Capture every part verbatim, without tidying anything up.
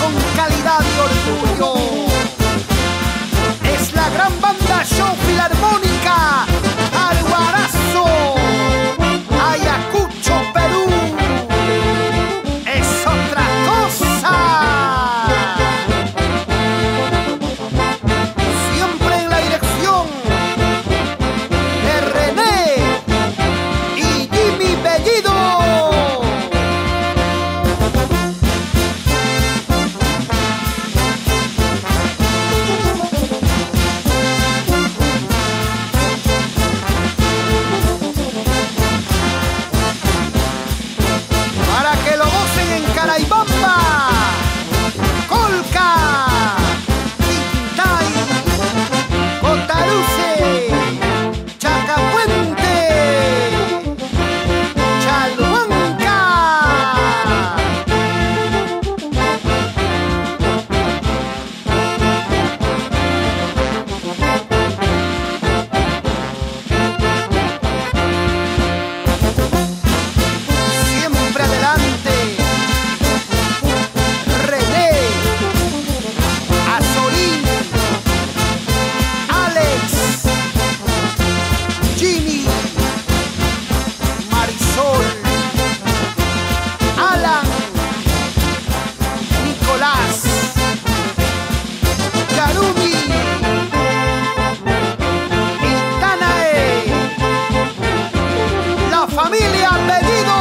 con calidad y orgullo. Es la gran banda Show Filarmónica Alvarazo, Ayacucho, Perú. Es otra cosa. Siempre en la dirección de René y Jimmy Bellido. Para que lo gocen en Caraibamba, Colca, Tintay, Cotaluce, Chacapuente, Chalhuanca. Siempre adelante, René, Azorín, Alex, Ginny, Marisol, Alan, Nicolás, Yarumi y Tanae. La familia Bellido,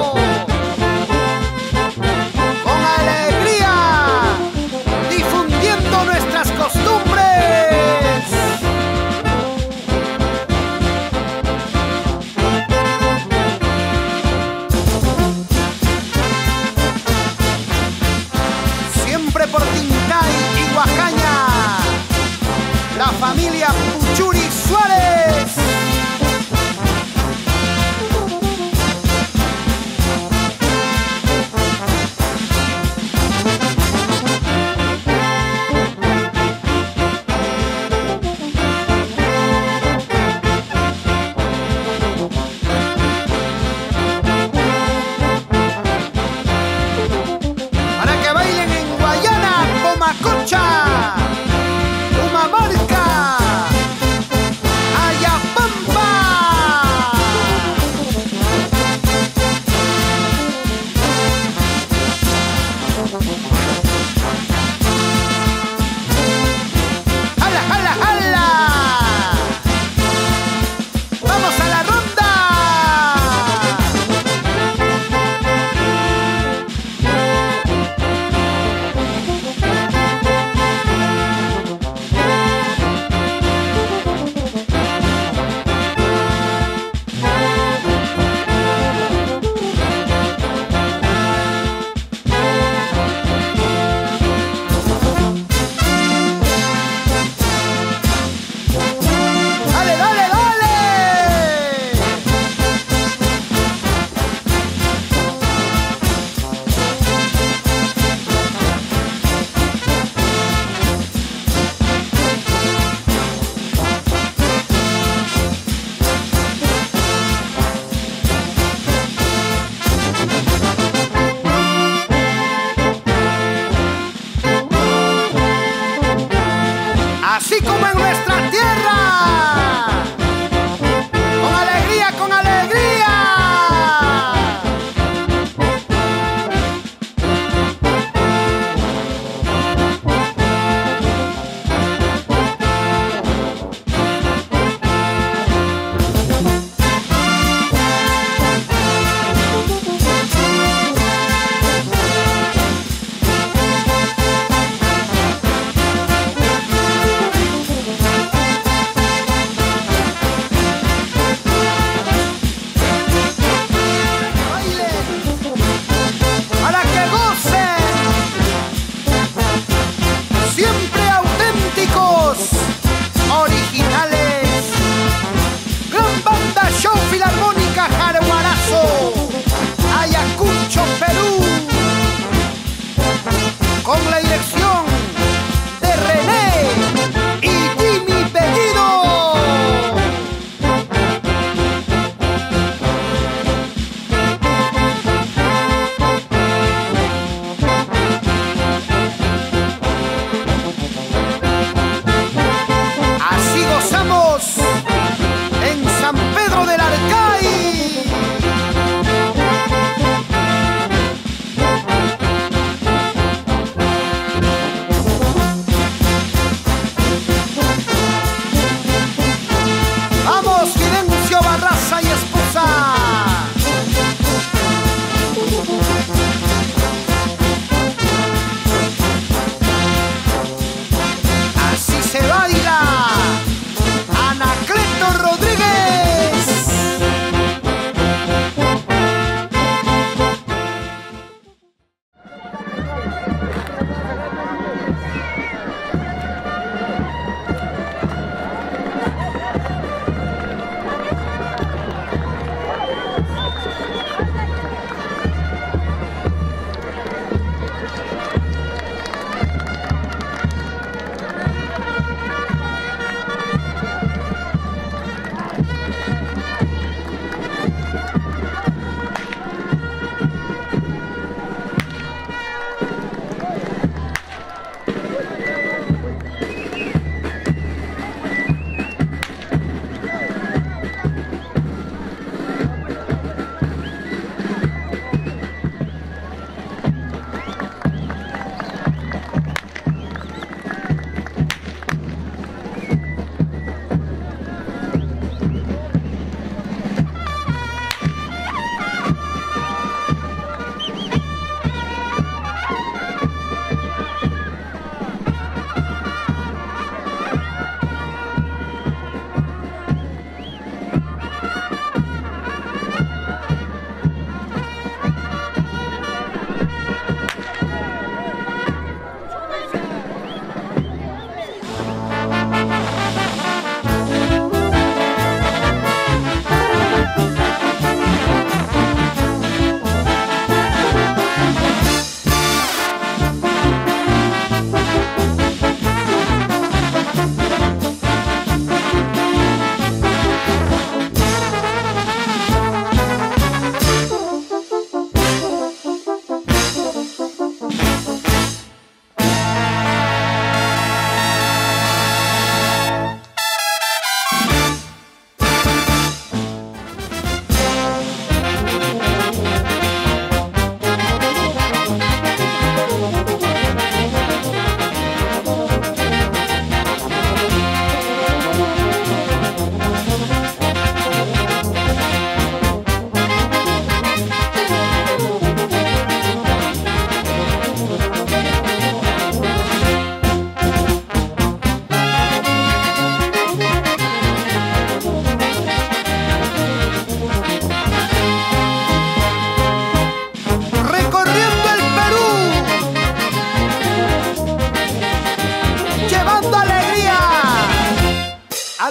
con alegría, difundiendo nuestras costumbres. Siempre por Tintay y Huacaña, la familia Puchuri Suárez. Para que bailen en Guayana, Comacocha, Humamarca, Ayapampa. ¡Hala, hala, hala! ¡Vamos a la ronda! ¡Dale, dale, dale! Así como en nuestra tierra, con alegría, con alegría.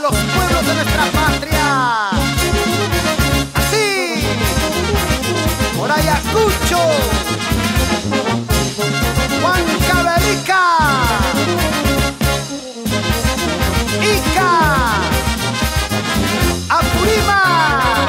los pueblos de nuestra patria. Así, por Ayacucho, Huancavelica, Ica, Apurímac.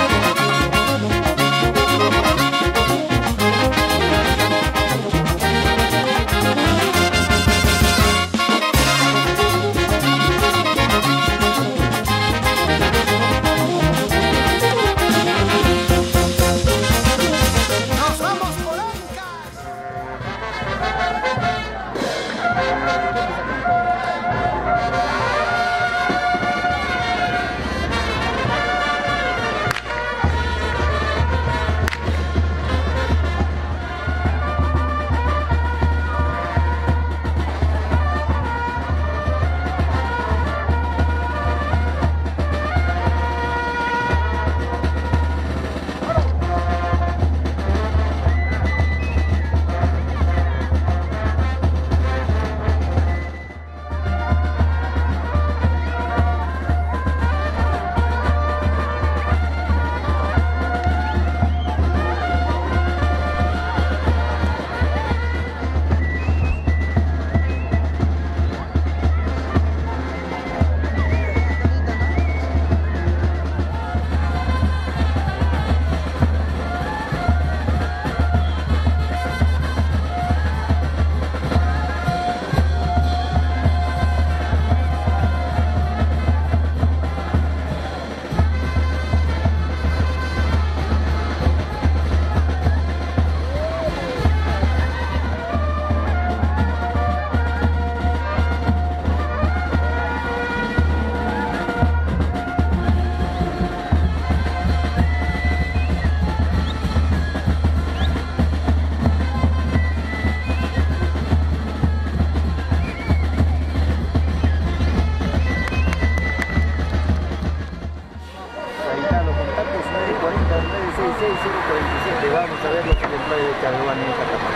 Vamos a ver lo que les trae de Chaguán en esta capa.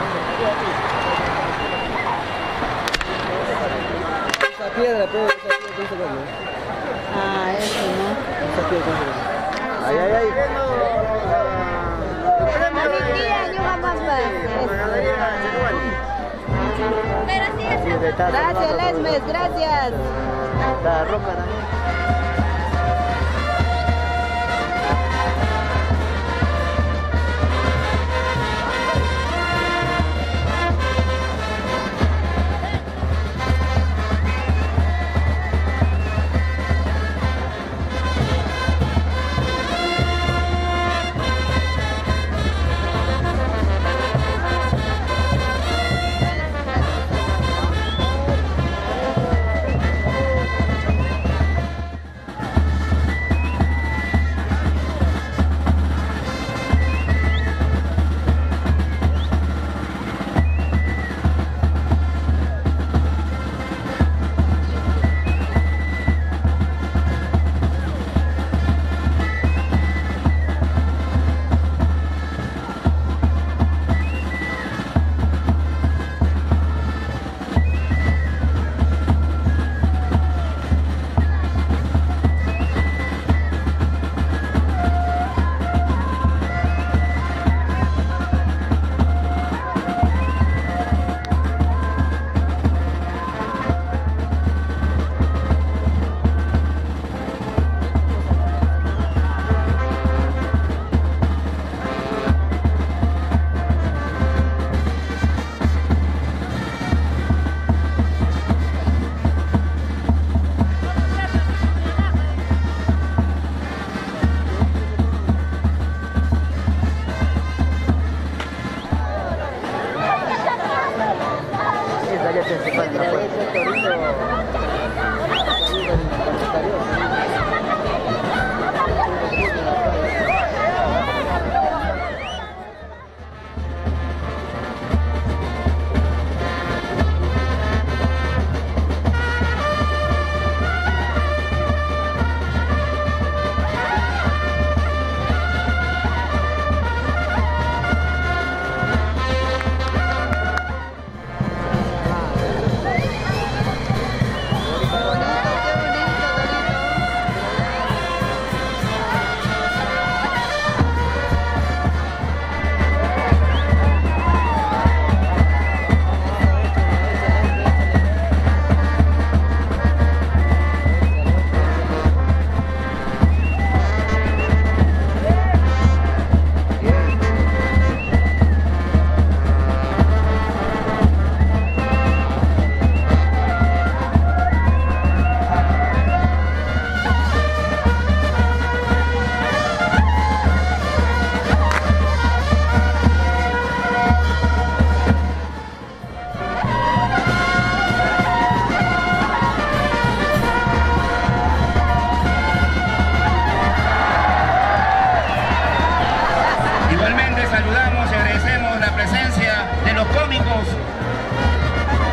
Esa piedra, pero esa piedra, ¿cómo se llama? Ah, eso, ¿no? Esa piedra, ¿cómo se llama? Ay, ay, ay. Gracias, Lesmes, gracias. La roca también.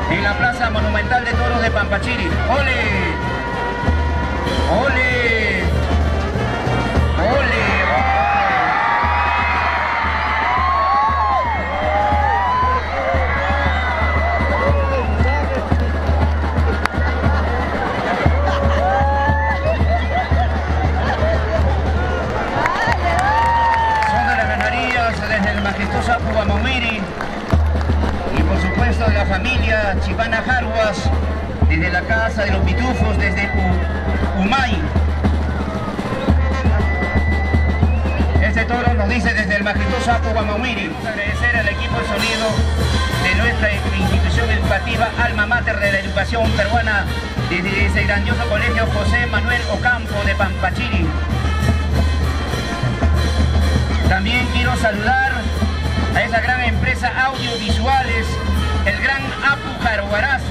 en la Plaza Monumental de Toros de Pampachiri. ¡Ole! ¡Ole! ¡Ole! Apu Guamamiri y por supuesto de la familia Chipana Jarwas, desde la Casa de los Pitufos, desde U Umay. Este toro nos dice desde el majestuoso Apu Guamamiri. Agradecer al equipo de sonido de nuestra institución educativa, alma mater de la educación peruana, desde ese grandioso colegio José Manuel Ocampo de Pampachiri. También quiero saludar a esa gran empresa audiovisuales, el gran Apu Jaruarazo,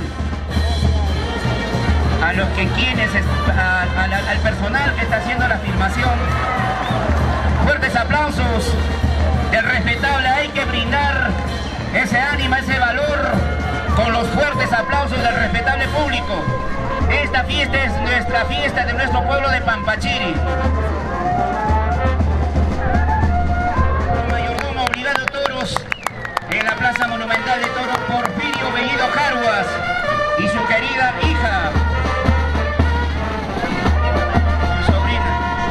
a los que quienes, a, a, al personal que está haciendo la filmación. Fuertes aplausos del respetable, hay que brindar ese ánimo, ese valor con los fuertes aplausos del respetable público. Esta fiesta es nuestra fiesta de nuestro pueblo de Pampachiri. En la Plaza Monumental de Toros, Porfirio Bellido Jarwas y su querida hija, su sobrina.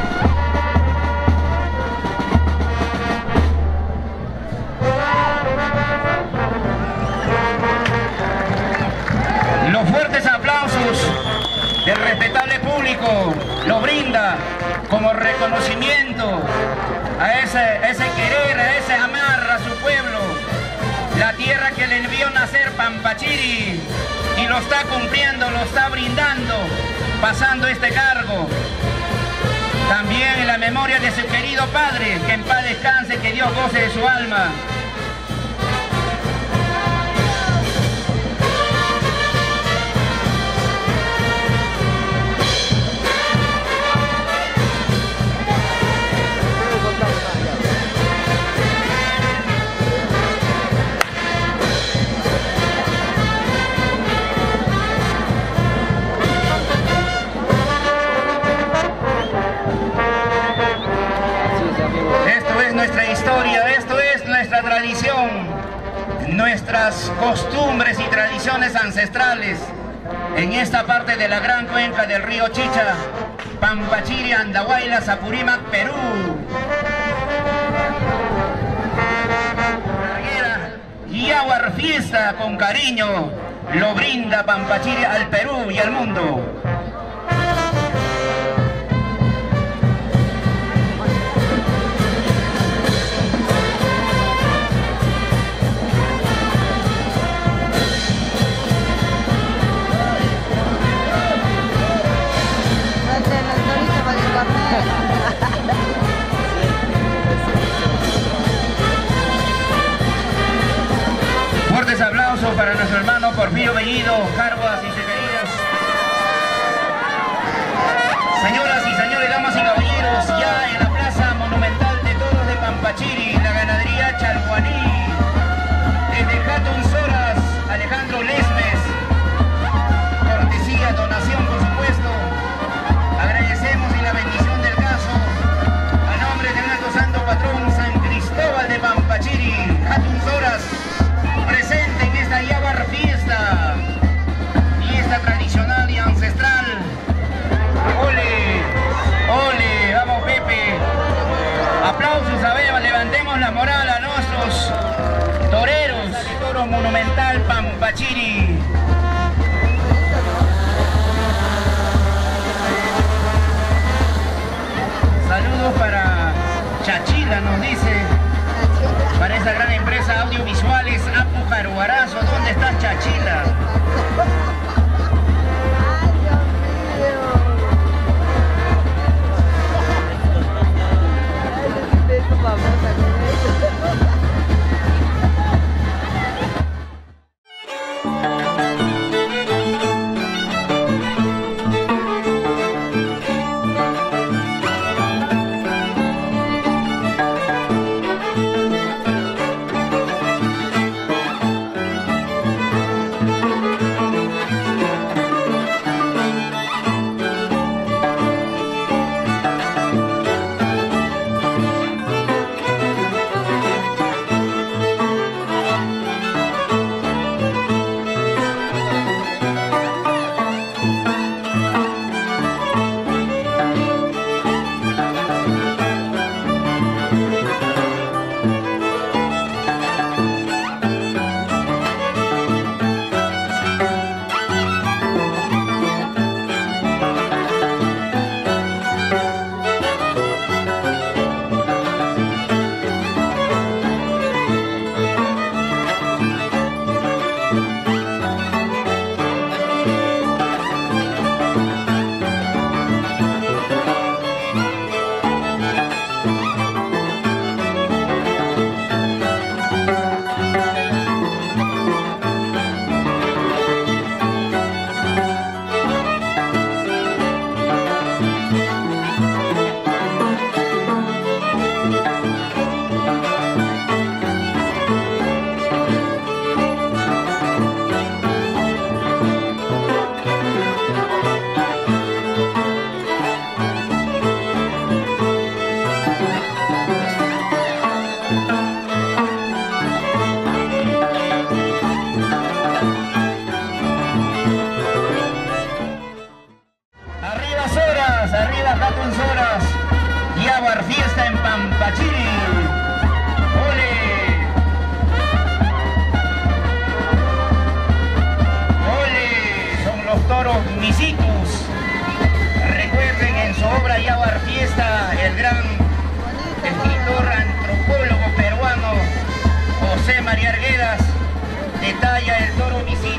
Los fuertes aplausos del respetable público lo brinda como reconocimiento a ese, a ese querer, a ese amar a su pueblo, la tierra que le vio nacer Pampachiri, y lo está cumpliendo, lo está brindando, pasando este cargo. También en la memoria de su querido padre, que en paz descanse, que Dios goce de su alma. Nuestra historia, esto es nuestra tradición, nuestras costumbres y tradiciones ancestrales en esta parte de la gran cuenca del río Chicha, Pampachiri, Andahuaylas, Apurímac, Perú. Yaguar fiesta con cariño lo brinda Pampachiri al Perú y al mundo. Fuertes aplausos para nuestro hermano Porfirio Bellido Jarwas y sus queridos. Señoras y señores, damas y caballeros, ya en la Plaza Monumental de Toros de Pampachiri, la ganadería Chalhuaní, desde Hatun Soras, Alejandro Lesmes, cortesía, donación por supuesto. Agradecemos y la bendición del caso, a nombre de nuestro santo patrón San Cristóbal de Pampachiri, Hatun Soras, presente en esta Yaguar fiesta, fiesta tradicional y ancestral. ¡Ole! ¡Ole! ¡Vamos, Pepe! Aplausos, a ver, levantemos la moral a nuestros toreros de Toro Monumental Pampachiri. Saludos para Chachila, nos dice, para esa gran empresa audiovisuales Apu Jaruarazo. ¿Dónde está Chachila? Visitus. Recuerden en su obra Yaguar Fiesta, el gran escritor antropólogo peruano José María Arguedas detalla el toro Visitus.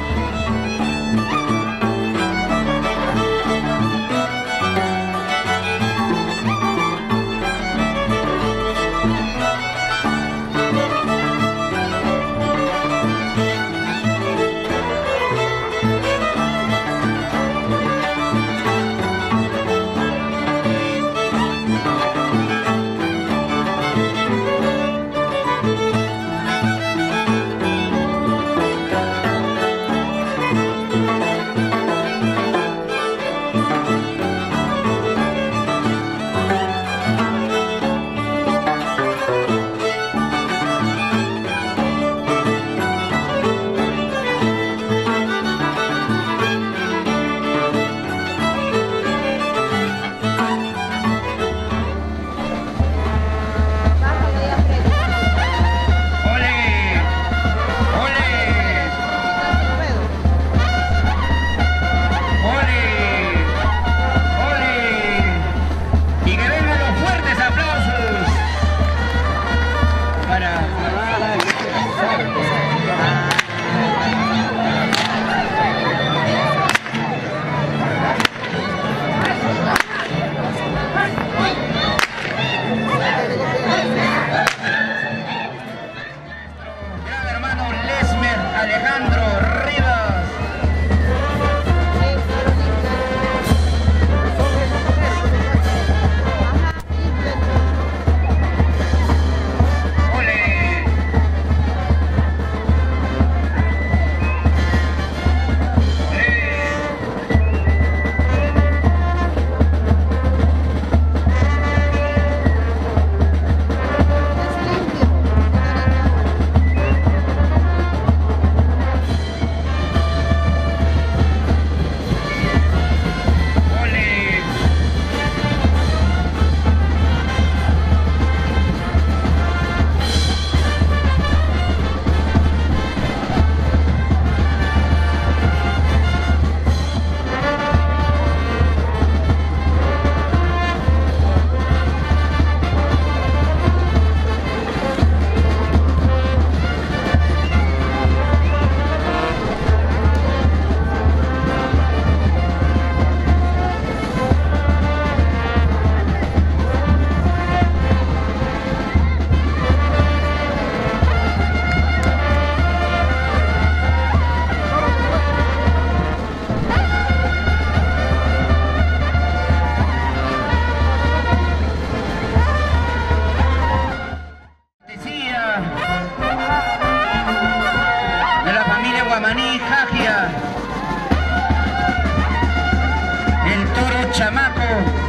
Chamaco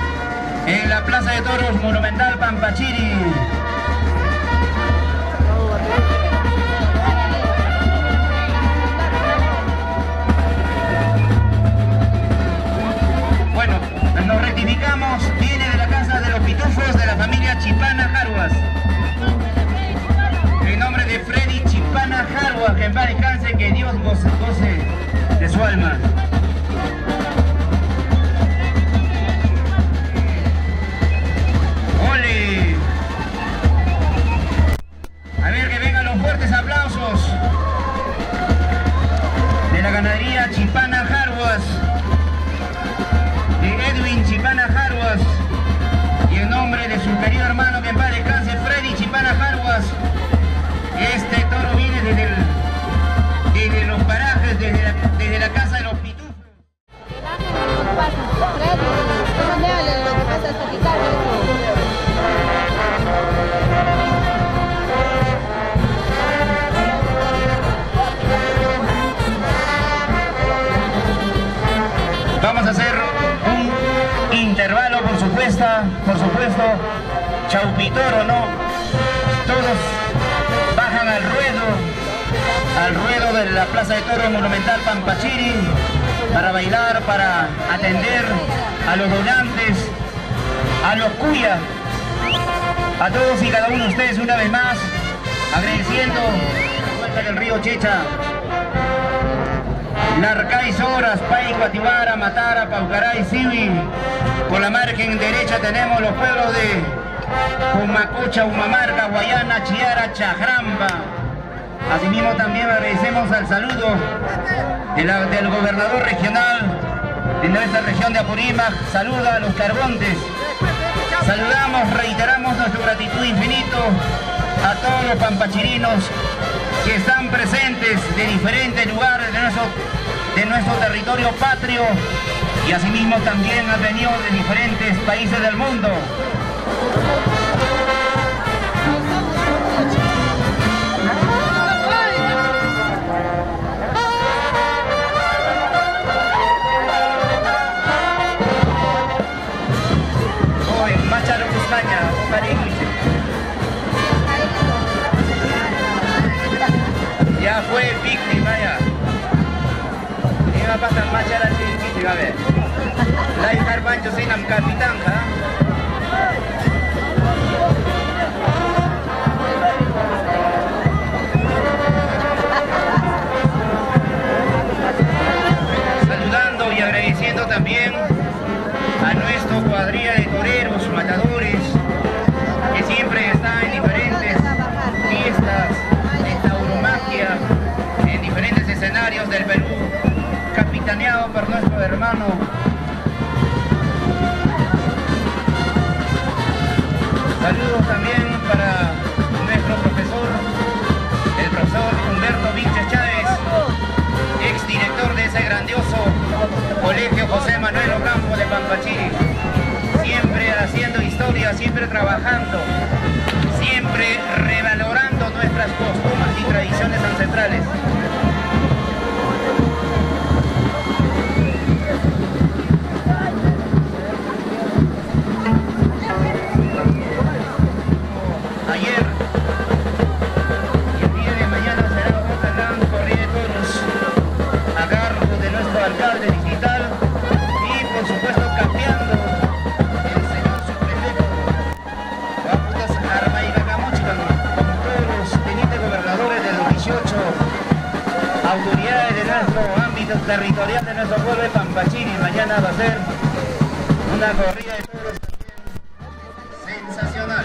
en la Plaza de Toros Monumental Pampachiri. Bueno, nos rectificamos, viene de la casa de los pitufos de la familia Chipana Jarhuas. En nombre de Freddy Chipana Jarhuas, que en paz descanse, que Dios goce, goce de su alma. A ver, que vengan los fuertes aplausos de la ganadería Chipana Jarhuas, de Edwin Chipana Jarhuas, y en nombre de su querido hermano, que en paz descanse, Freddy Chipana Jarhuas. Este toro viene desde, el, desde los parajes, desde la, desde la casa de los pitufos. Vamos a hacer un intervalo, por supuesto, por supuesto, Chaupitoro, ¿no? Todos bajan al ruedo, al ruedo de la Plaza de Toros Monumental Pampachiri, para bailar, para atender a los donantes, a los cuyas, a todos y cada uno de ustedes una vez más, agradeciendo la vuelta del río Checha. Larcay, Soras, Paico, Atibara, Matara, Paucaray, Sibi. Por la margen derecha tenemos los pueblos de Humacocha, Humamarca, Guayana, Chiara, Chajramba. Asimismo también agradecemos al saludo de la, del gobernador regional de nuestra región de Apurímac. Saluda a los Carbontes. Saludamos, reiteramos nuestra gratitud infinito a todos los pampachirinos que están presentes de diferentes lugares de nuestro, de nuestro territorio patrio, y asimismo también han venido de diferentes países del mundo. Ya fue víctima ya. Iba a pasar más ya la chiquita, a ver. La hija Pancho sin am capitán, ¿ja? Saludando y agradeciendo también a nuestro cuadrilla de toreros, matadores, que siempre está en diferentes fiestas de tauromaquia, en diferentes escenarios del Perú, capitaneado por nuestro hermano saludos también para nuestro profesor, el profesor Humberto Vinches Chávez, ex director de ese grandioso colegio José Manuel Ocampo de Pampachiri, siempre haciendo historia, siempre trabajando, siempre revalorando nuestras costumbres y tradiciones ancestrales. Ayer y el día de mañana será otra gran corrida de toros a cargo de nuestro alcalde digital y por supuesto cambiando el señor subprefecto como todos los tenientes gobernadores de los dieciocho autoridades de nuestro ámbito territorial de nuestro pueblo de Pampachiri. Mañana va a ser una corrida de toros también sensacional.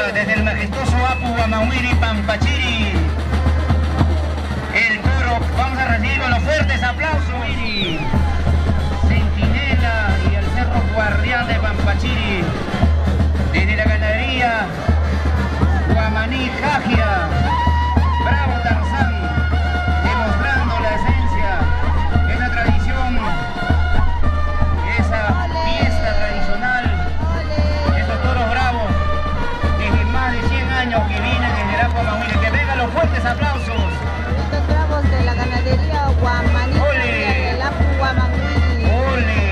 desde el majestuoso Apu Guamahuiri, Pampachiri. El coro, vamos a recibir con los fuertes aplausos, Miri. Centinela y el Cerro Guardián de Pampachiri. Desde la ganadería Guamaní Jagia, bravo Tarzán, demostrando la esencia, esa tradición, esa fiesta tradicional, esos toros bravos, desde más de cien años que vienen desde el Apu Guamahuiri. Que vengan los fuertes aplausos. Estos bravos de la ganadería Guamaní Jagia, del Apu Guamahuiri. ¡Ole!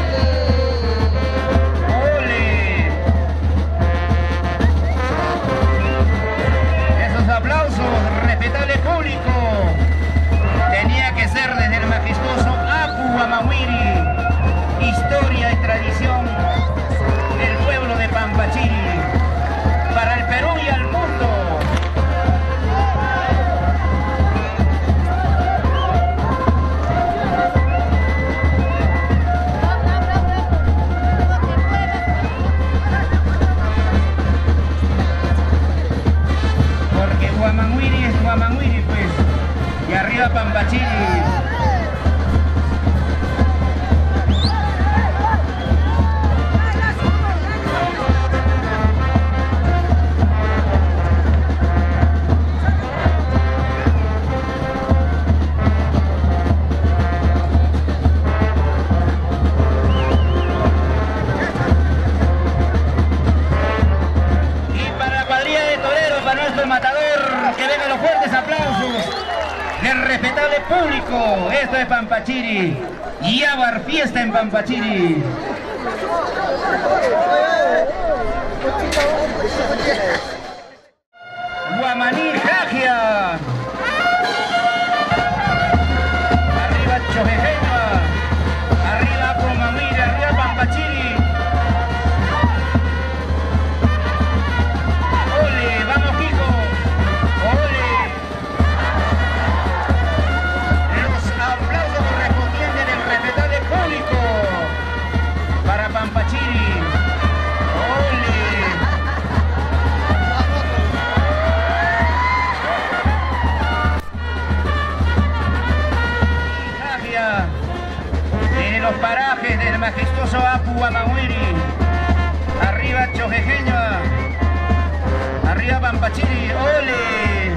Aplausos, respetable público. Tenía que ser desde el majestuoso Apu Guamahuiri, historia y tradición del pueblo de Pampachiri, para el Perú y al mundo. Guamahuiri es Guamahuiri, pues, y arriba Pampachiri. Y para la cuadrilla de toreros, para nuestro matador, que vengan los fuertes aplausos del respetable público. Esto es Pampachiri, Yabar fiesta en Pampachiri. Guamaní Jagia. Arriba Chojejeña, arriba Guamahuiri, arriba Pampachiri. Ole, vamos Kiko. ¡Ole! Los aplausos correspondientes del respetable público para Pampachiri. ¡Ole! Jagia, desde los parajes del majestuoso Apu Guamahuiri. Arriba Chojejeña. Arriba Pampachiri, ¡ole!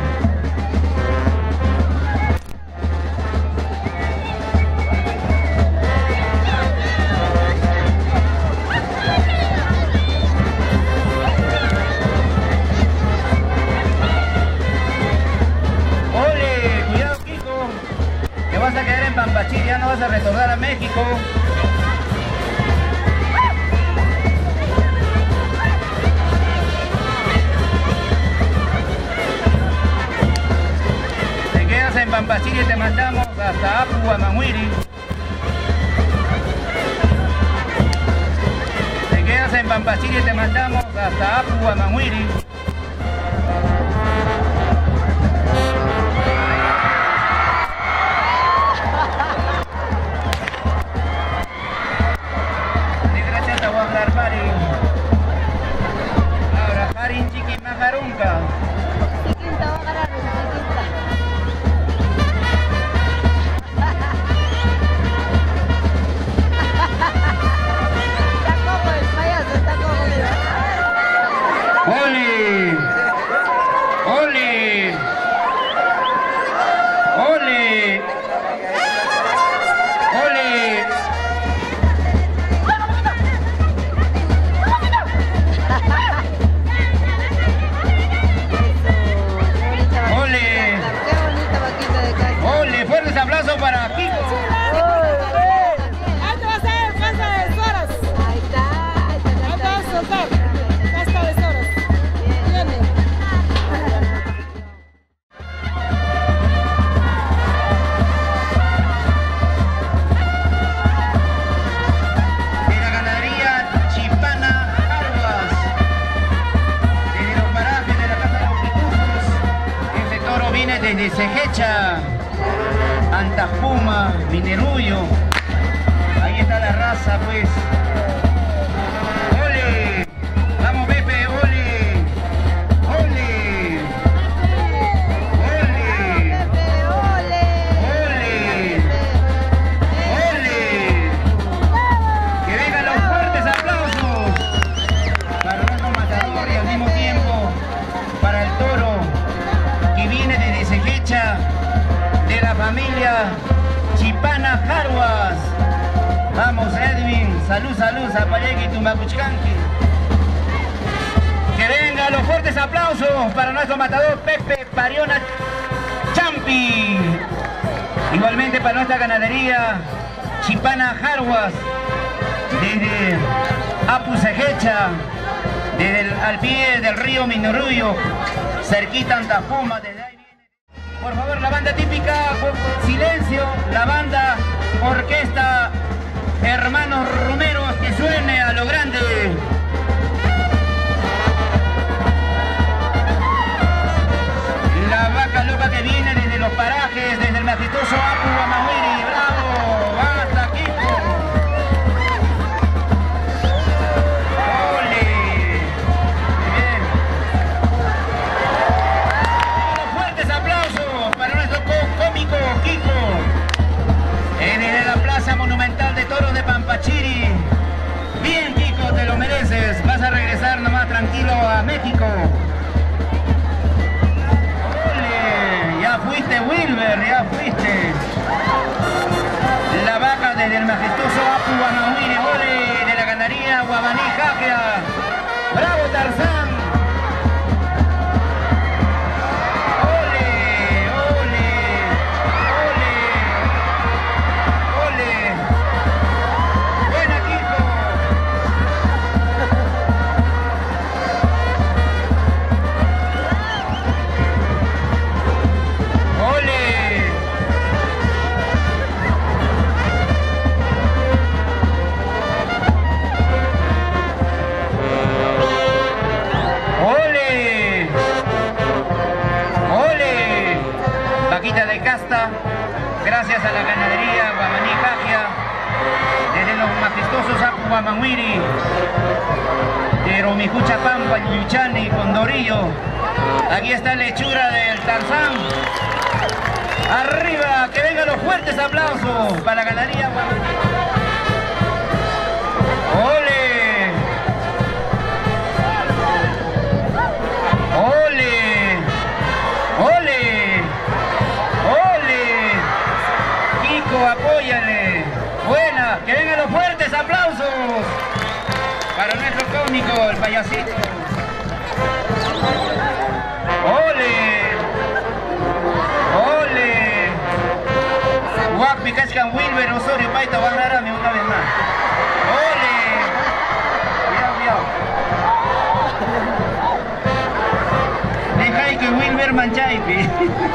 ¡Ole! Cuidado, Kiko, que vas a quedar en Pampachiri, ya no vas a retornar a México. En Pampachiri te mandamos hasta Apu Guamahuiri. Te quedas en Pampachiri te mandamos hasta Apu Guamahuiri. Gracias a Guaglar Pari. Ahora Harin Chiqui Majarunca. Chiquinta, va a agarrar un chiquinta. ¡Ole! ¡Ole! ¡Ole! ¡Ole! ¡Ole! Qué bonita vaquita de casa. ¡Ole! ¡Fuertes aplausos para Kiko! Ahí te vas a ver, casa de Soras. Ahí está, ahí está, Ahí te vas a soltar. Casa de Soras. Viene. De la ganadería Chipana Armas, desde los parajes de la Casa de los Pitufos. Este toro viene desde Cejecha, Antapuma, Minerullo. Ahí está la raza, pues. ¡Ole! ¡Vamos, Pepe! ¡Ole! Vamos, Edwin. Salud, salud, Zapallegui, Tumacuchcanqui. Que vengan los fuertes aplausos para nuestro matador Pepe Pariona Champi. Igualmente para nuestra ganadería Chipana Jarwas, desde Apucejecha, desde el, al pie del río Minurruyo, cerquita Antapuma, desde ahí viene. Por favor, la banda típica, silencio, la banda orquesta Hermanos Rumeros, que suene a lo grande. La vaca loca que viene desde los parajes, desde el majestuoso Apu Guamahuiri. ¡Bravo! ¡Basta, Kiko! ¡Ole! Bien. Unos fuertes aplausos para nuestro cómico Kiko. Eh, desde la Plaza Monumental de Toros de Pampachiri. Bien, Kiko, te lo mereces. Vas a regresar nomás tranquilo a México. Ya fuiste, Wilber, ya fuiste. La vaca desde el majestuoso Apu Guamahuiri, ole, de la ganadería Guamaní Jajia. ¡Bravo, Tarzán! ¡Ole, ole, ole, ole! ¡Buena, Kiko! De casta, gracias a la ganadería Guamaní Jajia, desde los majestuosos Apu Guamahuiri, de Romijucha Pampa, Yuchani, Condorillo. Aquí está la hechura del Tarzán. Arriba, que vengan los fuertes aplausos para la ganadería Guamaní. ¡Ole! ¡Ole! ¡Ole! Apóyale. Buena, que vengan los fuertes aplausos para nuestro cómico, el payasito. Ole, ole. Guapi, Cascan, Wilber, Osorio, Paita, Guanarame una vez más. Ole. Cuidado, cuidado. Deja que Wilber Manchaipi.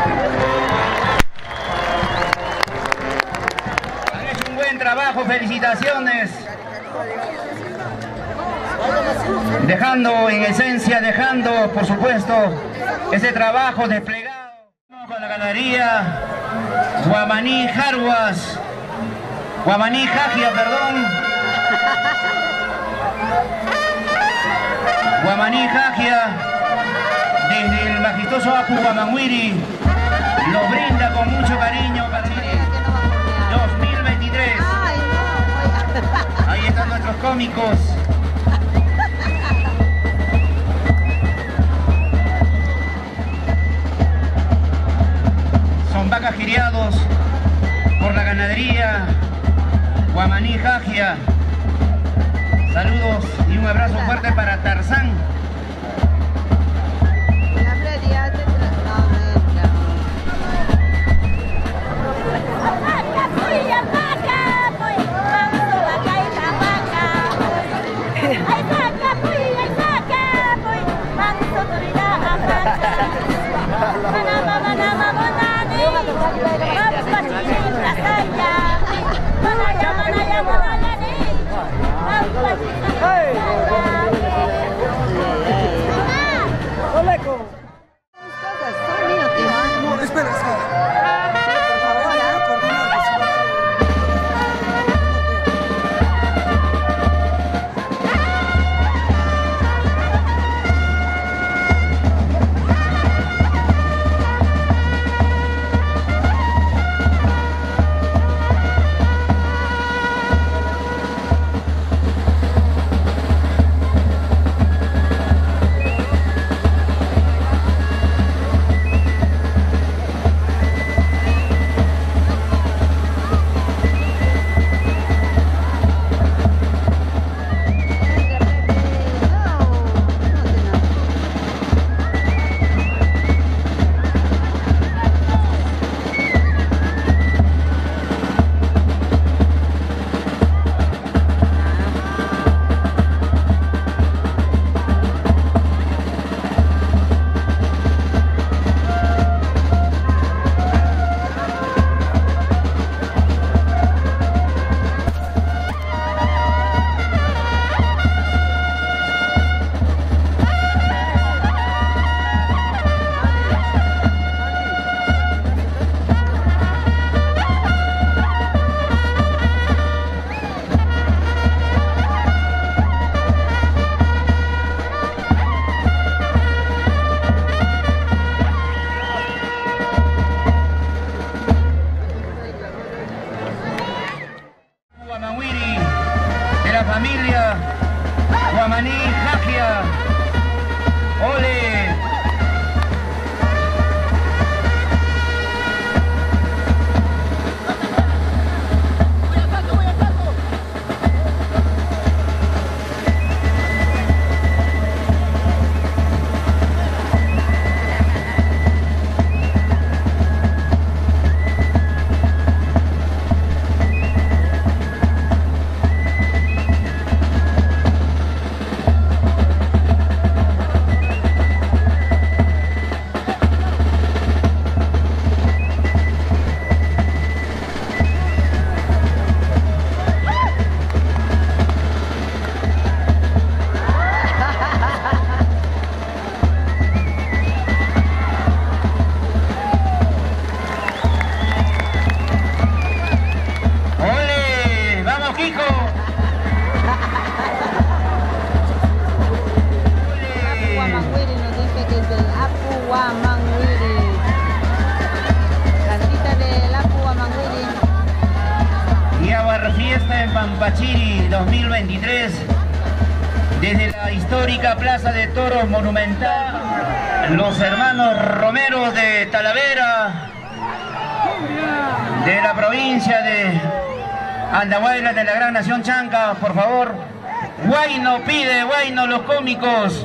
Trabajo, felicitaciones. Dejando en esencia, dejando por supuesto ese trabajo desplegado con la ganadería Guamaní Jarwas, Guamaní Jajia, perdón. Guamaní Jajia, desde el majestuoso Apu Guamahuiri, lo brinda con mucho cariño para dos mil veintitrés. Ahí están nuestros cómicos. Son vacas giriados por la ganadería Guamaní Jajia. Saludos y un abrazo fuerte para Tarzán. Hey! Huamanguiri. Casita del Apu Huamanguiri. Yabar Fiesta en Pampachiri dos mil veintitrés. Desde la histórica Plaza de Toros Monumental, los hermanos Romeros de Talavera, de la provincia de Andahuayla, de la gran nación Chanca, por favor. Huayno pide, Huayno los cómicos.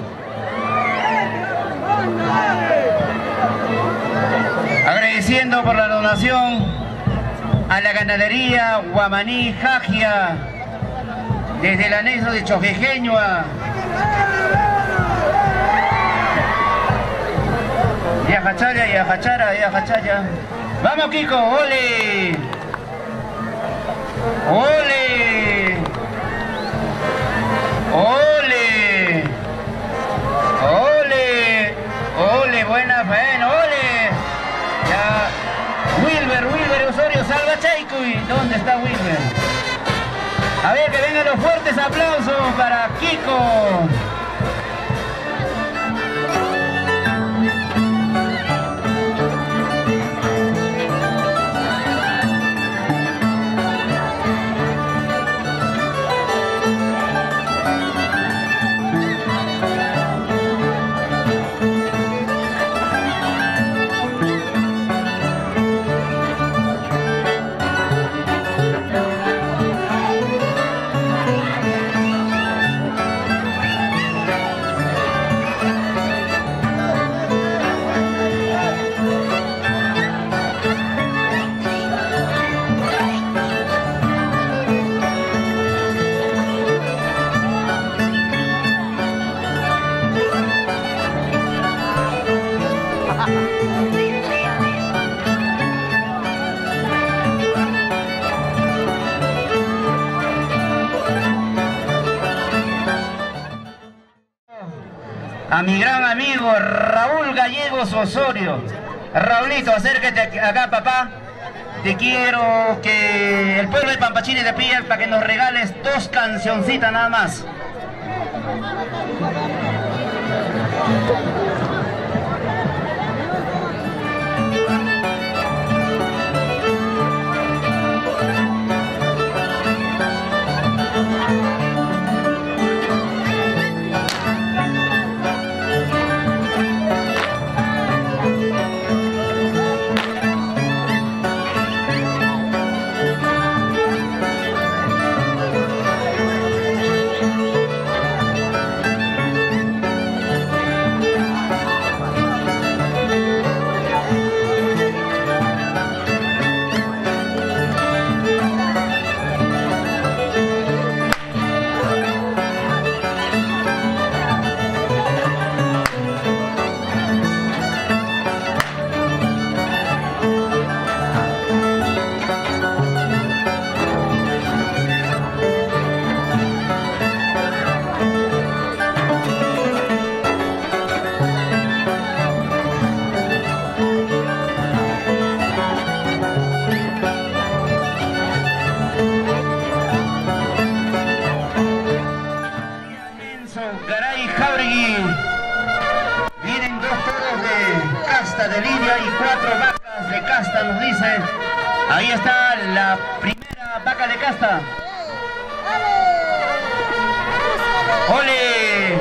Agradeciendo por la donación a la ganadería Guamaní Jagia, desde el anexo de Chojejeñua. Yajachaya, Yajachara, Yajachaya. ¡Vamos, Kiko! ¡Ole! ¡Ole! ¡Ole! ¡Ole! ¡Ole! ¡Buena faena! ¡Ole! Ya. Wilber, Wilber Osorio, salva Chaycuy. ¿Dónde está Wilber? A ver, que vengan los fuertes aplausos para Kiko. A mi gran amigo Raúl Gallegos Osorio. Raulito, acércate acá, papá. Te quiero que el pueblo de Pampachiri te pida para que nos regales dos cancioncitas nada más. Vienen dos toros de casta de lidia y cuatro vacas de casta, nos dice. Ahí está la primera vaca de casta. ¡Ole!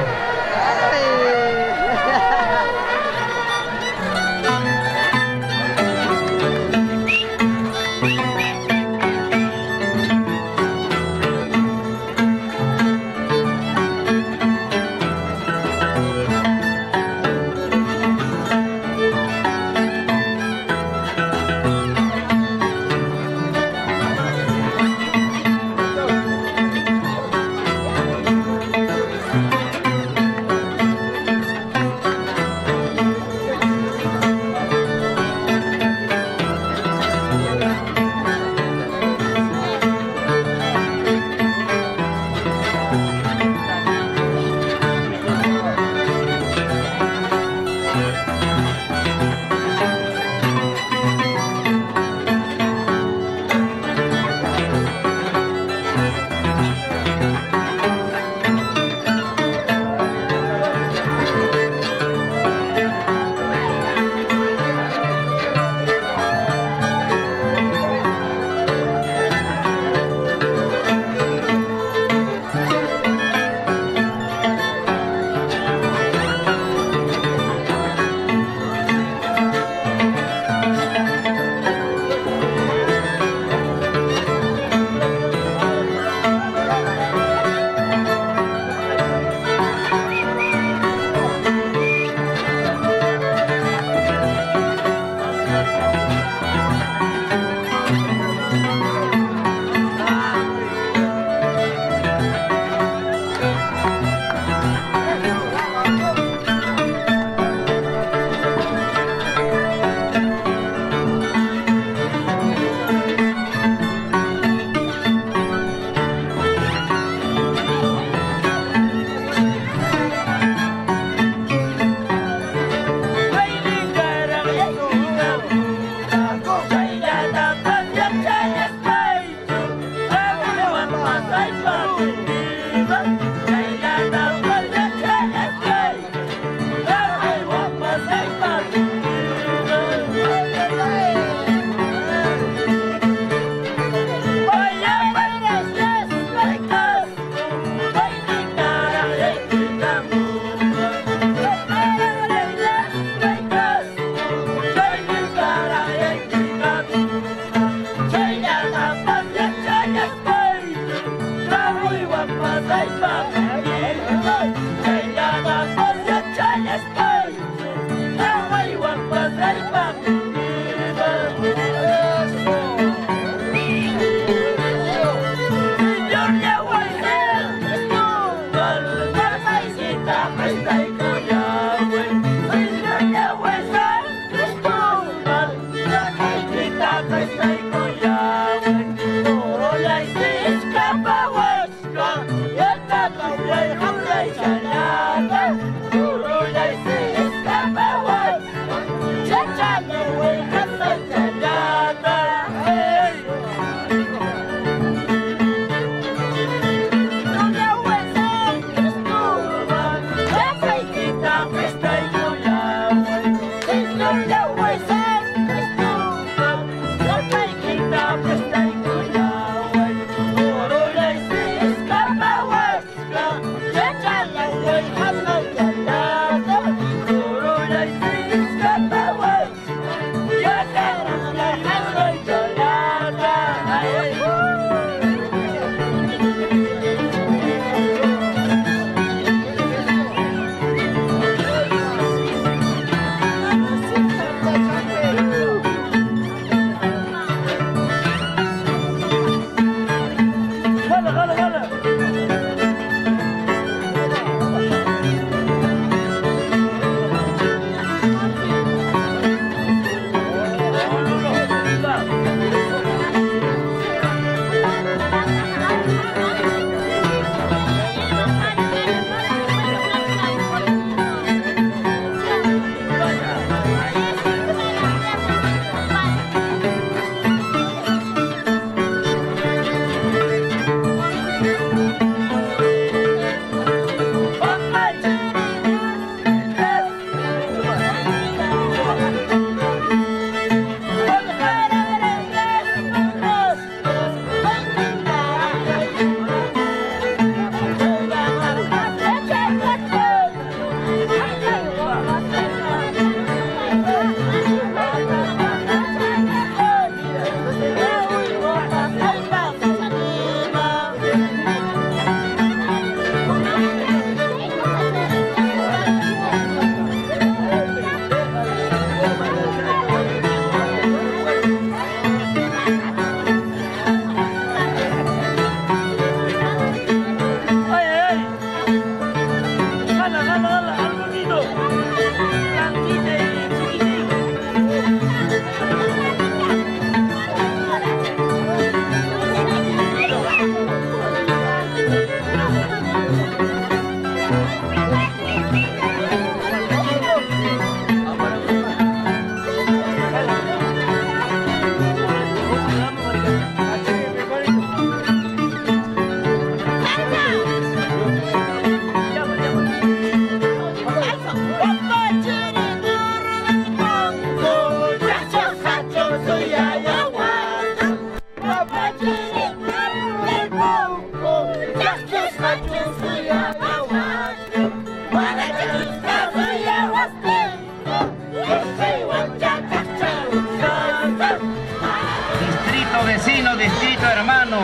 Distrito vecino, distrito hermano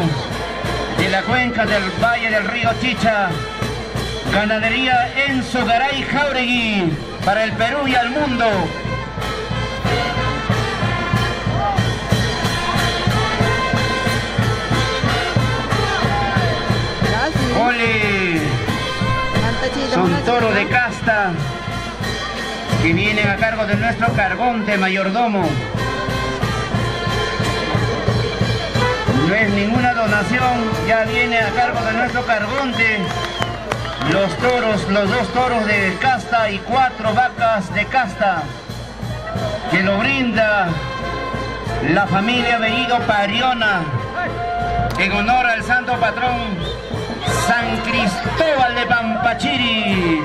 de la cuenca del Valle del Río Chicha, Ganadería Enzo Garay Jauregui, para el Perú y al mundo. Ole, son toros de casta que vienen a cargo de nuestro cargonte mayordomo. No es ninguna donación, ya viene a cargo de nuestro cargonte. Los toros, los dos toros de casta y cuatro vacas de casta, que lo brinda la familia Bellido Pariona, en honor al santo patrón San Cristóbal de Pampachiri.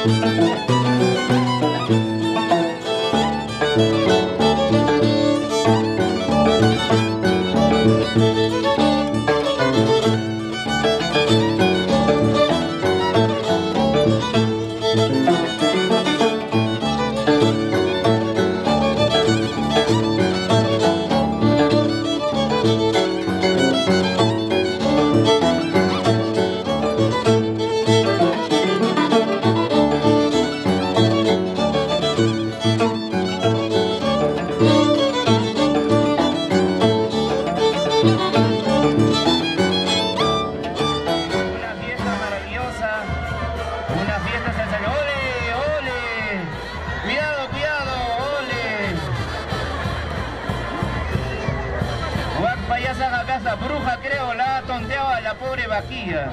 Bruja, creo, la ha tonteado a la pobre vaquilla.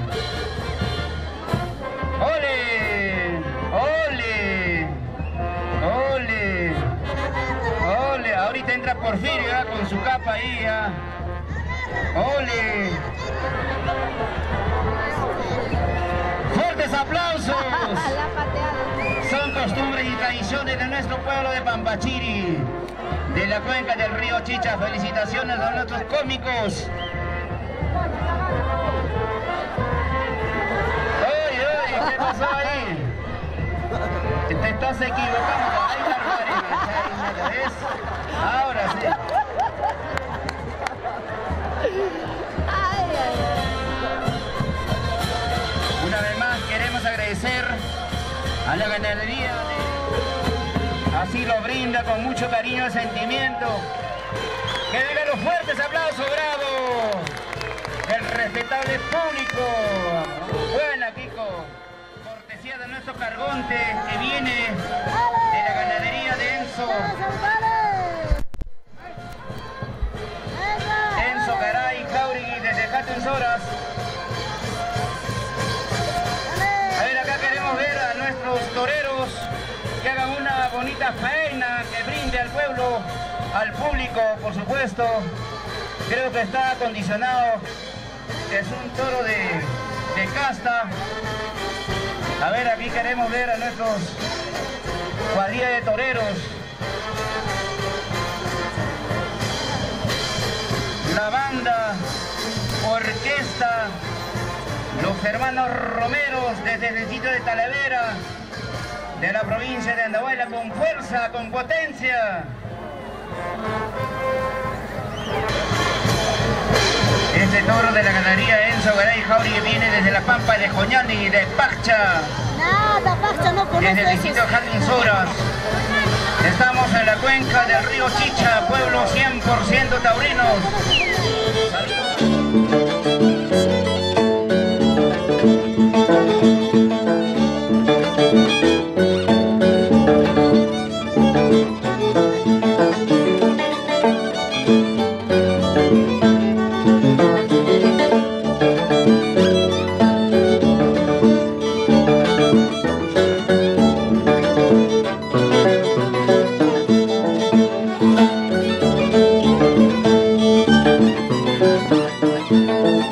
¡Ole! ¡Ole! ¡Ole! ¡Ole! Ahorita entra Porfirio, ¿eh? Con su capa ahí, ¿eh? ¡Ole! ¡Fuertes aplausos! Son costumbres y tradiciones de nuestro pueblo de Pampachiri, de la cuenca del río Chicha. Felicitaciones a nuestros cómicos. Oye, oye, ¿qué pasó ahí? Te, te estás equivocando. Ahí la ¿ves? Ahora sí. Una vez más queremos agradecer a la ganadería de... Así lo brinda con mucho cariño y sentimiento. Que digan los fuertes aplausos, bravo. El respetable público. Buena, Kiko. Cortesía de nuestro cargonte que viene de la ganadería de Enzo. Enzo Garay Jauregui desde Hatunzoras. A ver, acá queremos ver a nuestros toreros que hagan una bonita faena, que brinde al pueblo, al público, por supuesto. Creo que está acondicionado, es un toro de, de casta. A ver, aquí queremos ver a nuestros cuadrilla de toreros. La banda, orquesta, los hermanos Romeros desde el sitio de Talavera, de la provincia de Andahuayla, con fuerza, con potencia. Este toro de la ganadería Enzo Garay Jauregui viene desde la pampa de Joñani, de Pacha. Nada, Pacha no conozco. Desde el distrito de Hatunzoras. Estamos en la cuenca del río Chicha, pueblo cien por ciento taurinos. Thank you.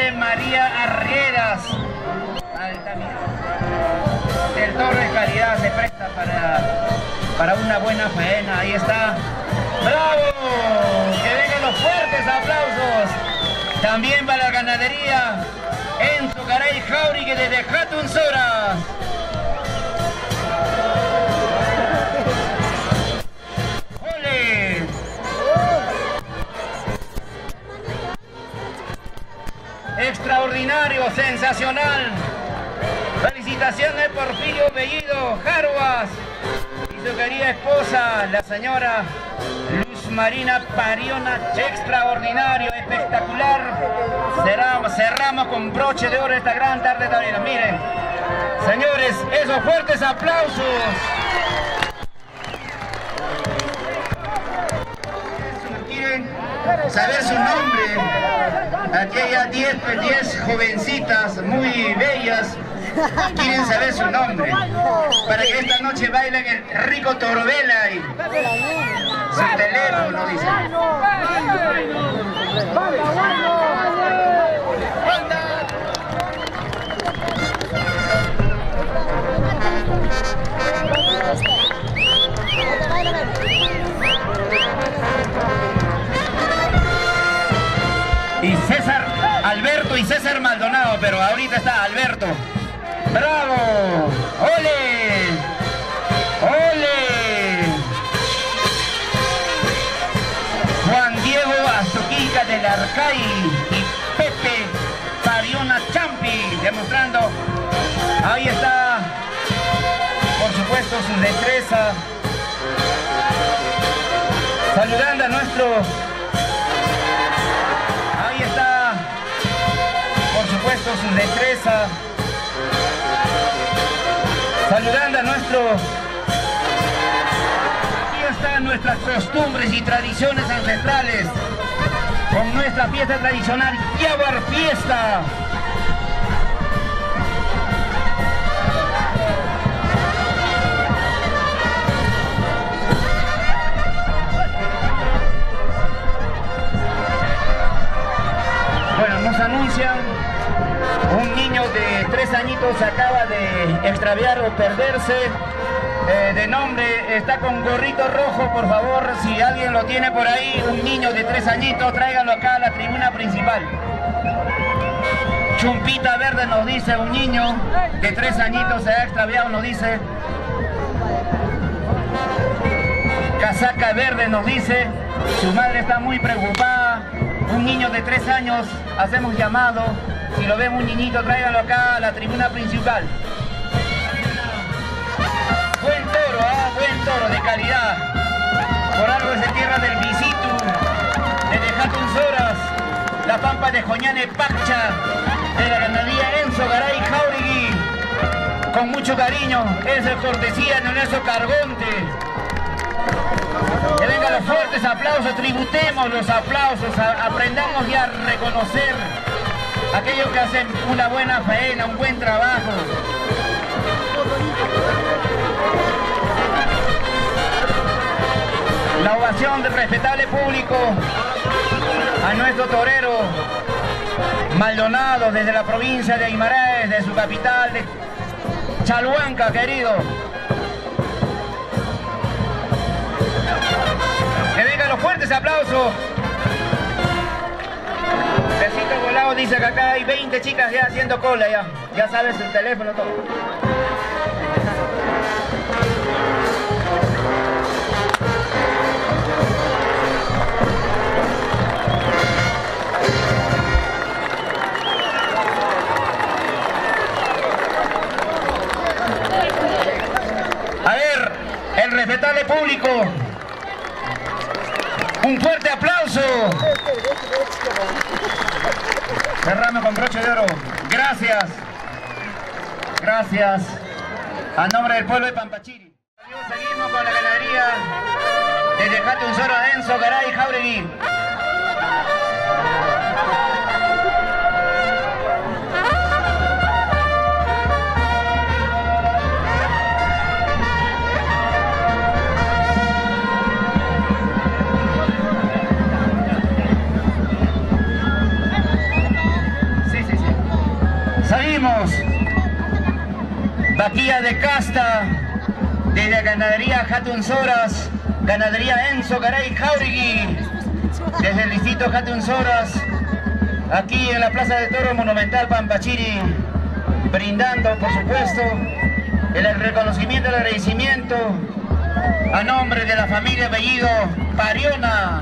José María Arguedas. Ahí está, mira. El toro de calidad se presta para, para una buena faena. Ahí está. ¡Bravo! Que vengan los fuertes aplausos. También para la ganadería Enzo Garay Jauregui desde Hatunzora. ¡Ole! Extraordinario, sensacional. Felicitaciones Porfirio Bellido Jaruas y su querida esposa, la señora Luz Marina Pariona. Extraordinario, espectacular. Cerramos, cerramos con broche de oro esta gran tarde taurina. Miren, señores, esos fuertes aplausos. ¿Quieren saber su nombre? Aquellas diez jovencitas muy bellas quieren saber su nombre para que esta noche bailen el rico Torobela y su teléfono, dice. Y César, Alberto y César Maldonado, pero ahorita está Alberto. ¡Bravo! ¡Ole! ¡Ole! Juan Diego Azuquica del Arcay y Pepe Pariona Champi, demostrando. Ahí está, por supuesto, su destreza. Saludando a nuestro... Ahí está, por supuesto, su destreza. Saludando a nuestro... Aquí están nuestras costumbres y tradiciones ancestrales con nuestra fiesta tradicional, Yaguar Fiesta. Bueno, nos anuncian un niño de tres añitos acaba de extraviar o perderse, eh, de nombre, está con gorrito rojo. Por favor, si alguien lo tiene por ahí, un niño de tres añitos, tráiganlo acá a la tribuna principal. Chumpita verde nos dice, un niño de tres añitos se ha extraviado, nos dice. Casaca verde nos dice, su madre está muy preocupada. Un niño de tres años, hacemos llamado. Si lo ven un niñito, tráiganlo acá a la tribuna principal. Buen toro, ¿ah? Buen toro, de calidad. Por algo es de tierra del Visitu, desde Hatunzoras, la pampa de Joñane Pacha, de la ganadería Enzo Garay Jauregui. Con mucho cariño, es de cortesía de Nelson Cargonte. Que vengan los fuertes aplausos, tributemos los aplausos, a, aprendamos ya a reconocer aquellos que hacen una buena faena, un buen trabajo. La ovación del respetable público a nuestro torero Maldonado desde la provincia de Guimarães, de su capital, de Chalhuanca, querido. Que vengan los fuertes aplausos. Besito volado dice que acá hay veinte chicas ya haciendo cola ya. Ya sabes el teléfono, todo. A ver, el respetable público. Un fuerte aplauso. Cerramos con broche de oro. Gracias. Gracias. A nombre del pueblo de Pampachiri. Seguimos con la ganadería desde Hatunzora, Enzo Garay Jauregui. Día de casta de la ganadería Hatun Soras, ganadería Enzo Garay Jauregui, desde el distrito Hatun Soras, aquí en la Plaza de Toro Monumental Pampachiri, brindando, por supuesto, el reconocimiento y el agradecimiento a nombre de la familia Bellido Pariona.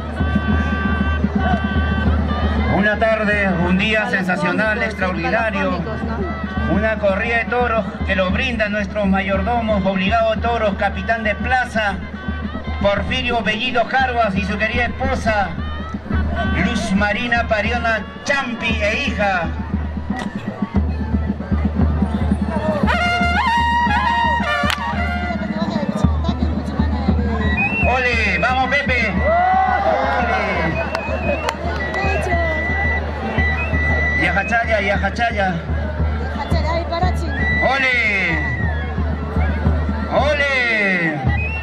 Una tarde, un día sensacional, extraordinario, una corrida de toros que lo brinda nuestro mayordomo, obligado de toros, capitán de plaza, Porfirio Bellido Jarvas y su querida esposa, Luz Marina Pariona Champi e hija. ¡Ole! ¡Vamos, Pepe! ¡Ole! ¡Yajachaya, yajachaya! ¡Ole! ¡Ole!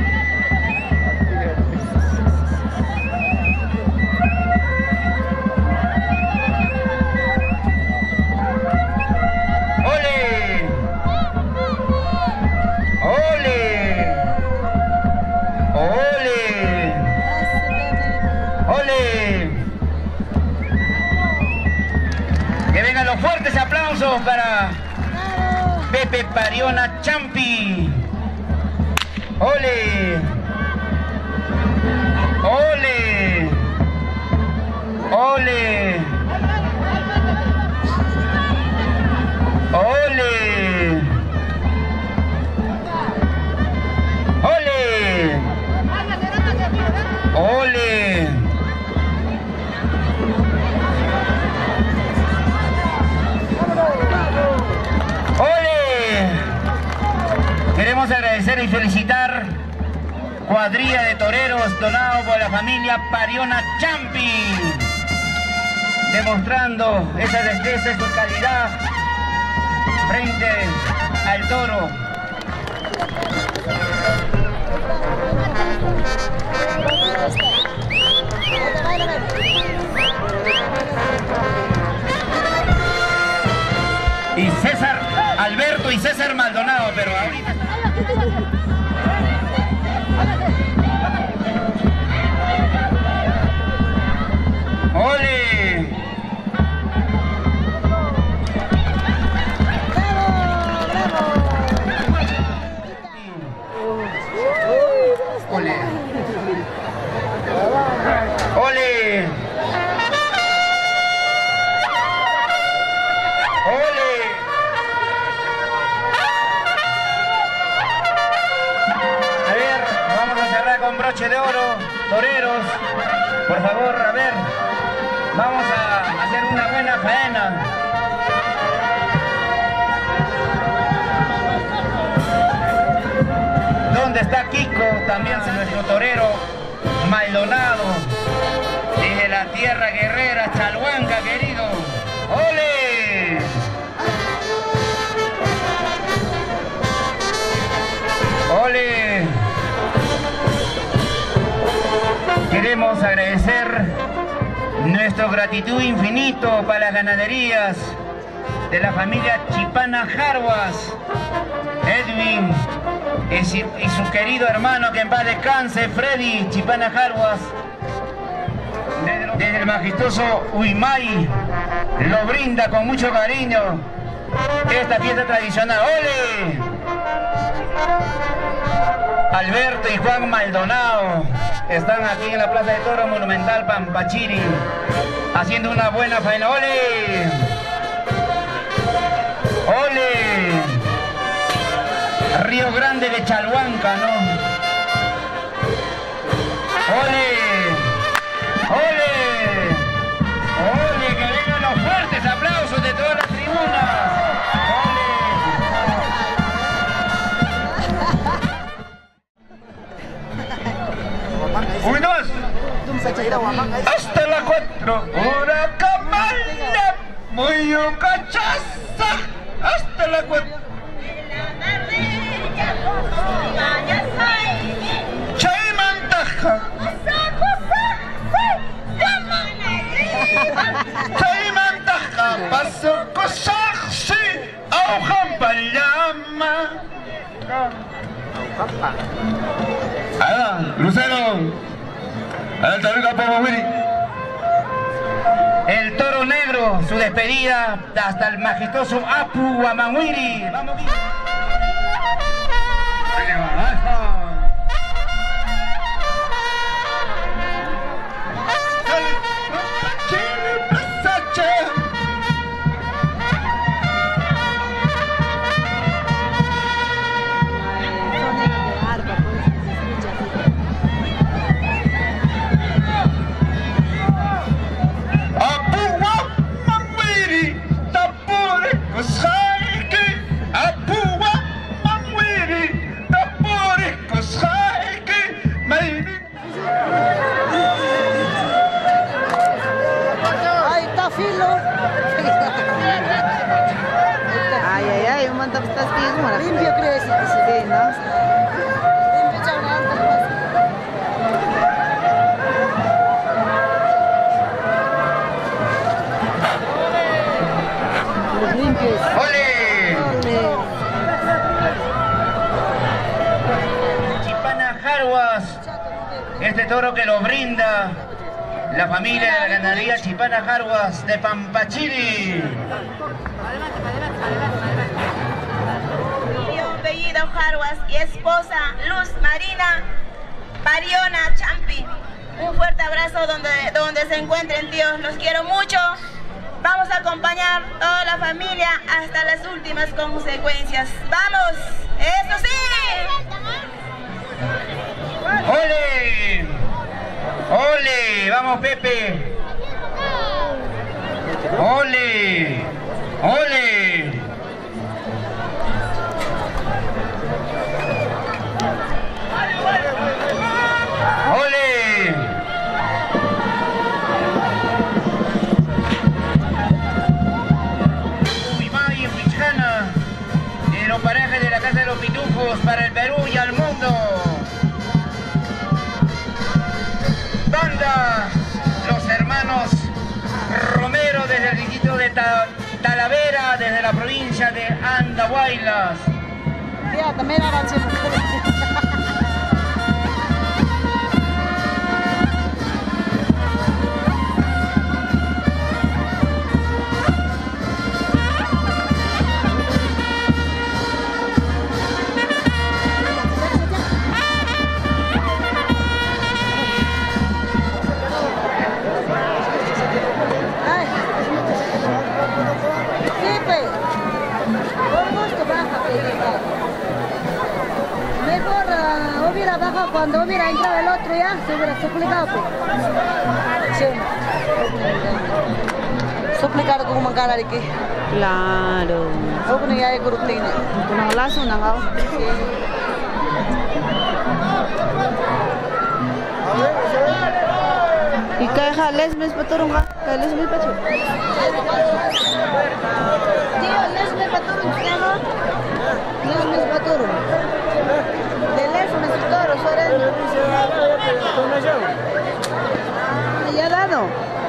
Fuertes aplausos para Pepe Pariona Champi. ¡Ole! ¡Ole! ¡Ole! ¡Ole! ¡Ole! ¡Ole! Queremos agradecer y felicitar cuadrilla de toreros donado por la familia Pariona Champi, demostrando esa destreza y su calidad frente al toro. Y César, Alberto y César Maldonado, pero ahorita... ¡Ole! ¡Ole! ¡Ole! Con broche de oro, toreros, por favor, a ver, vamos a hacer una buena faena. ¿Dónde está Kiko? También nuestro torero Maldonado, desde la tierra guerrera, Chalhuanca, querido. ¡Ole! ¡Ole! Queremos agradecer nuestra gratitud infinito para las ganaderías de la familia Chipana Jarvas, Edwin y su querido hermano que en paz descanse, Freddy Chipana Jarvas, desde el majestuoso Huimay, lo brinda con mucho cariño esta fiesta tradicional. ¡Ole! Alberto y Juan Maldonado están aquí en la Plaza de Toro Monumental Pampachiri haciendo una buena faena. ¡Ole! ¡Ole! Río Grande de Chalhuanca, ¿no? ¡Ole! ¡Ole! ¡Ole! Que vengan los fuertes aplausos de todas las tribunas. ¡Uy, dos! Hasta la cuatro, hora camala, muy cachaza, hasta la cuatro. Chay mantaja, chay mantaja, paso cosaxi, aujan palama. El toro Papamawiri. El toro negro, su despedida hasta el majestuoso Apu Guamawiri. Vamos bien. Ay, ay, ay, un montón de estas pismas. Limpio creo que sí, Sí, ¿no? limpio echar una alta nomás. Los limpios. ¡Ole! Ole. Chipana Jarguas, este toro que lo brinda la familia de la ganadería Chipana Jarguas de Pampachiri. Bellido Jarguas y esposa Luz Marina Pariona Champi. Un fuerte abrazo donde, donde se encuentren, tíos. Los quiero mucho. Vamos a acompañar toda la familia hasta las últimas consecuencias. ¡Vamos! ¡Eso sí! ¡Ole! ¡Ole! ¡Vamos, Pepe! ¡Ole! ¡Ole! ¡Ole! Uymay y Huichana, de los parajes de la Casa de los Pitujos para el Perú y al mundo. Banda, los hermanos Romero desde el distrito de Ta Talavera, desde la provincia de Andahuaylas. Ya, también harán siempre. Cuando hubiera entrado el otro ya, se hubiera suplicado. Pues. Sí. Suplicado con un cara de que. Claro. O con ya hay grutina. Con un lazo, una gao. Sí. Y caja les mes paturunga, caja les mes pachu. Tío, les mes paturun, ¿qué no? Les mes paturun. De les mes toro, soren. Ya dado.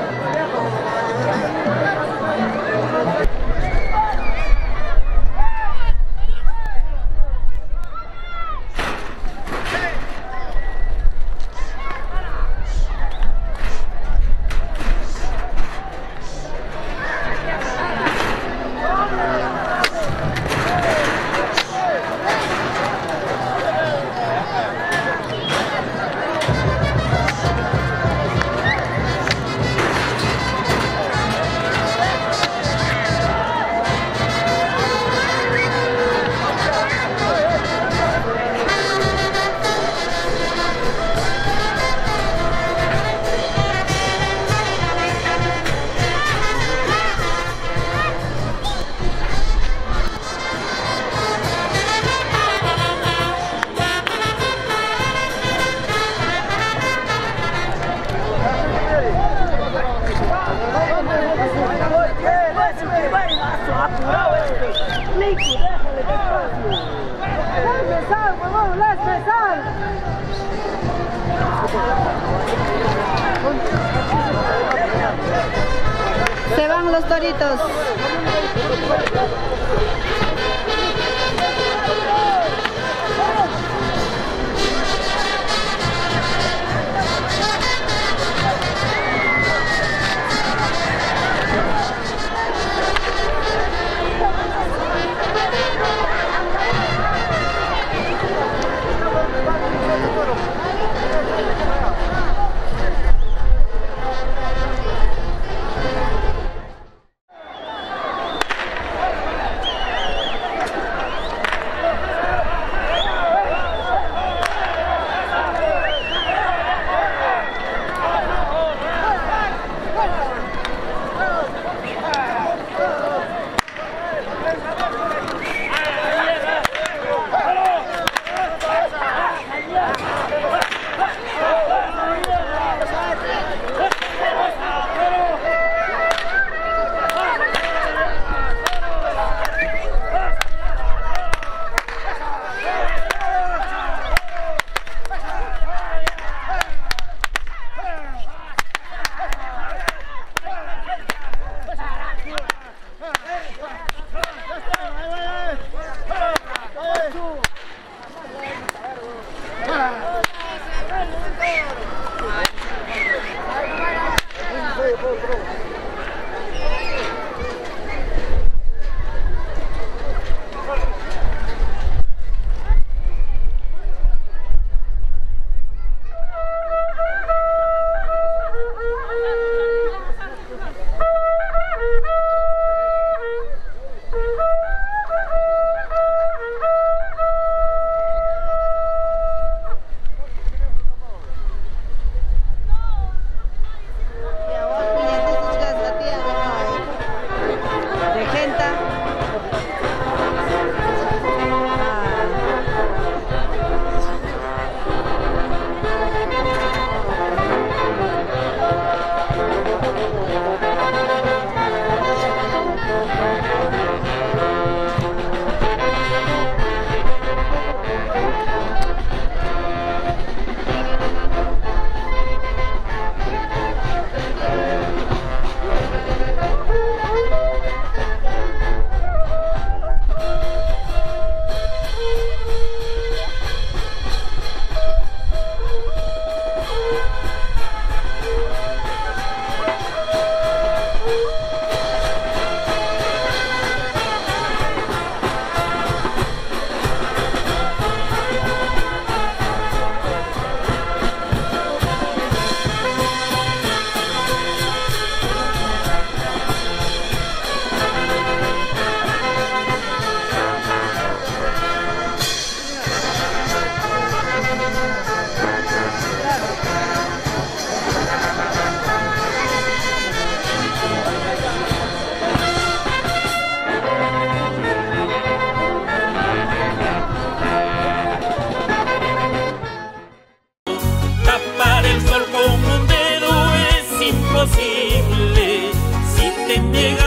Se van los toritos. te niega